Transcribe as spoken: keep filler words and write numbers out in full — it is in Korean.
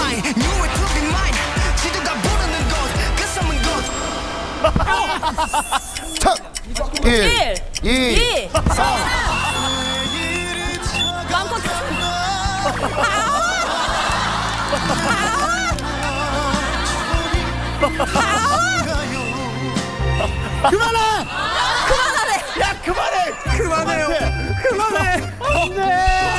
fine. Knew it would be mine. 지도가 부르는 곳, 그 섬은 곳. 첫 일, 이, 삼. 마음껏 그만해! 그만하래. 야, 그만해! 그만해요. 그만해! 안 돼!